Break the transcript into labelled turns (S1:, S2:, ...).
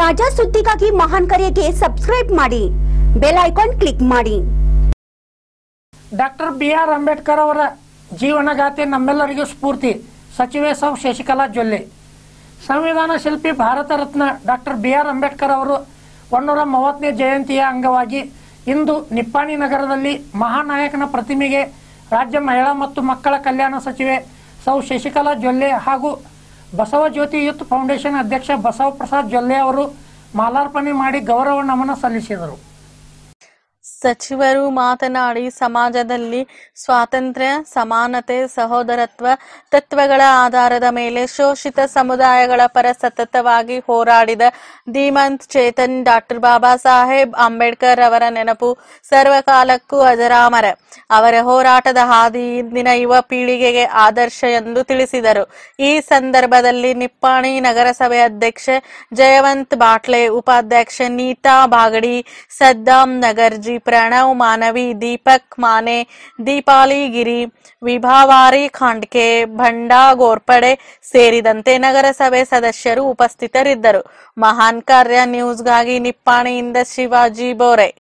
S1: ತಾಜಾ ಸುದ್ದಿಗಾಗಿ ಮಹಾನ್ ಕರೆಗೆ ಸಬ್ಸ್ಕ್ರೈಬ್ ಮಾಡಿ, ಬೆಲ್ ಐಕಾನ್ ಕ್ಲಿಕ್ ಮಾಡಿ.
S2: Doctor B R. ಅಂಬೇಡ್ಕರ್ ಅವರ ಜೀವನಗಾಥೆ ನಮ್ಮೆಲ್ಲರಿಗೂ ಸ್ಫೂರ್ತಿ. ಸಚಿವೆ ಸೌ ಶಶಿಕಲಾ ಜೊಲ್ಲೆ. ಸಂವಿಧಾನ ಶಿಲ್ಪಿ ಭಾರತ ರತ್ನ ಡಾಕ್ಟರ್ ಬಿ.ಆರ್. ಅಂಬೇಡ್ಕರ್ ಅವರು 130ನೇ ಜಯಂತಿಯ ಅಂಗವಾಗಿ ಇಂದು ನಿಪ್ಪಾಣಿ ನಗರದಲ್ಲಿ ಮಹಾನಾಯಕನ ಪ್ರತಿಮೆಗೆ ರಾಜ್ಯ ಮಹಿಳಾ ಮತ್ತು ಮಕ್ಕಳ ಕಲ್ಯಾಣ ಸಚಿವೆ ಸೌ ಶಶಿಕಲಾ ಜೊಲ್ಲೆ ಹಾಗೂ ಬಸವ ಜ್ಯೋತಿ ಯೂತ್ ಫೌಂಡೇಶನ್ ಅಧ್ಯಕ್ಷ ಬಸವಪ್ರಸಾದ್ ಜೊಲ್ಲೆ ಅವರು ಮಾಲಾರ್ಪಣೆ ಮಾಡಿ ಗೌರವ ನಮನ ಸಲ್ಲಿಸಿದರು.
S3: ಸಚಿವರು ಮಾತನಾಡಿ, ಸಮಾಜದಲ್ಲಿ ಸ್ವಾತಂತ್ರ್ಯ, ಸಮಾನತೆ, ಸಹೋದರತ್ವ ತತ್ವಗಳ ಆಧಾರದ ಮೇಲೆ ಶೋಷಿತ ಸಮುದಾಯಗಳ ಪರ ಸತತವಾಗಿ ಹೋರಾಡಿದ ಧೀಮಂತ್ ಚೇತನ್ ಡಾಕ್ಟರ್ ಬಾಬಾ ಸಾಹೇಬ್ ಅಂಬೇಡ್ಕರ್ ಅವರ ನೆನಪು ಸರ್ವಕಾಲಕ್ಕೂ ಅಜರಾಮರ. ಅವರ ಹೋರಾಟದ ಹಾದಿ ಇಂದಿನ ಯುವ ಪೀಳಿಗೆಗೆ ಆದರ್ಶ ಎಂದು ತಿಳಿಸಿದರು. ಈ ಸಂದರ್ಭದಲ್ಲಿ ನಿಪ್ಪಾಣಿ ನಗರಸಭೆ ಅಧ್ಯಕ್ಷೆ ಜಯವಂತ್ ಬಾಟ್ಲೆ, ಉಪಾಧ್ಯಕ್ಷೆ ನೀತಾ ಬಾಗಡಿ, ಸದ್ದಾಂ ನಗರ್ಜಿ, ಪ್ರಣವ್ ಮಾನವಿ, ದೀಪಕ್ ಮಾನೆ, ದೀಪಾಲಿ ಗಿರಿ, ವಿಭಾವಾರಿ ಖಾಂಡ್ಕೆ, ಭಂಡಾ ಗೋರ್ಪಡೆ ಸೇರಿದಂತೆ ನಗರಸಭೆ ಸದಸ್ಯರು ಉಪಸ್ಥಿತರಿದ್ದರು. ಮಹಾನ್ ಕಾರ್ಯ ನ್ಯೂಸ್ಗಾಗಿ ನಿಪ್ಪಾಣಿಯಿಂದ ಶಿವಾಜಿ ಬೋರೆ.